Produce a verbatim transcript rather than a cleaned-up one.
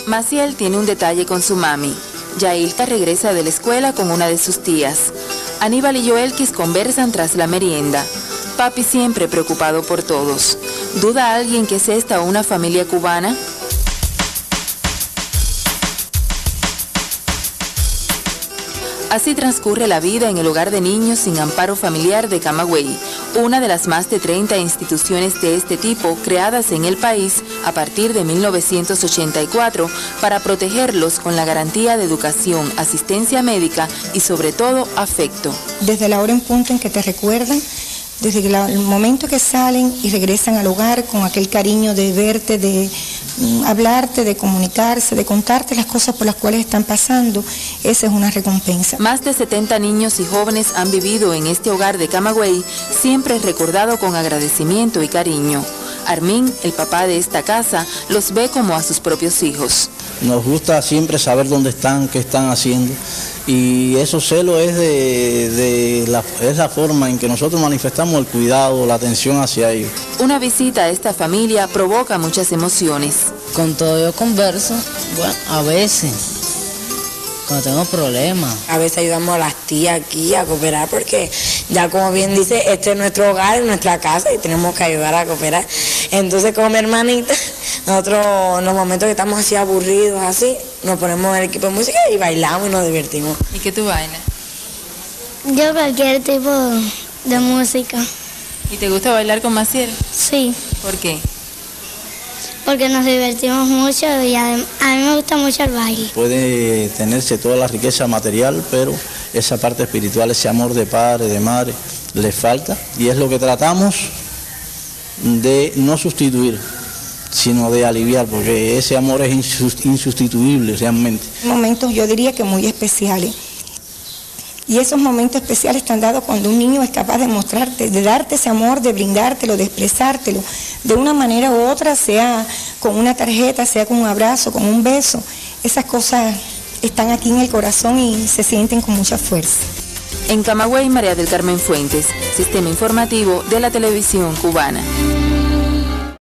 Maciel tiene un detalle con su mami. Yailka regresa de la escuela con una de sus tías. Aníbal y Joelkis conversan tras la merienda. Papi siempre preocupado por todos. ¿Duda alguien que es esta una familia cubana? Así transcurre la vida en el hogar de niños sin amparo familiar de Camagüey, una de las más de treinta instituciones de este tipo creadas en el país a partir de mil novecientos ochenta y cuatro para protegerlos con la garantía de educación, asistencia médica y sobre todo afecto. Desde la hora en punto en que te recuerdan, desde el momento que salen y regresan al hogar con aquel cariño de verte, de mm, hablarte, de comunicarse, de contarte las cosas por las cuales están pasando, esa es una recompensa. Más de setenta niños y jóvenes han vivido en este hogar de Camagüey, siempre recordado con agradecimiento y cariño. Armín, el papá de esta casa, los ve como a sus propios hijos. Nos gusta siempre saber dónde están, qué están haciendo. Y eso celo es, de, de la, es la forma en que nosotros manifestamos el cuidado, la atención hacia ellos. Una visita a esta familia provoca muchas emociones. Con todo yo converso, bueno, a veces, cuando tengo problemas. A veces ayudamos a las tías aquí a cooperar porque ya como bien dice, este es nuestro hogar, es nuestra casa y tenemos que ayudar a cooperar. Entonces con mi hermanita, nosotros en los momentos que estamos así aburridos, así, nos ponemos el equipo de música y bailamos y nos divertimos. ¿Y qué tú bailas? Yo cualquier tipo de música. ¿Y te gusta bailar con Maciel? Sí. ¿Por qué? Porque nos divertimos mucho y a, a mí me gusta mucho el baile. Puede tenerse toda la riqueza material, pero esa parte espiritual, ese amor de padre, de madre, le falta. Y es lo que tratamos de no sustituir, sino de aliviar, porque ese amor es insustituible realmente. Momentos yo diría que muy especiales. Y esos momentos especiales están dados cuando un niño es capaz de mostrarte, de darte ese amor, de brindártelo, de expresártelo, de una manera u otra, sea con una tarjeta, sea con un abrazo, con un beso. Esas cosas están aquí en el corazón y se sienten con mucha fuerza. En Camagüey, María del Carmen Fuentes, Sistema Informativo de la Televisión Cubana.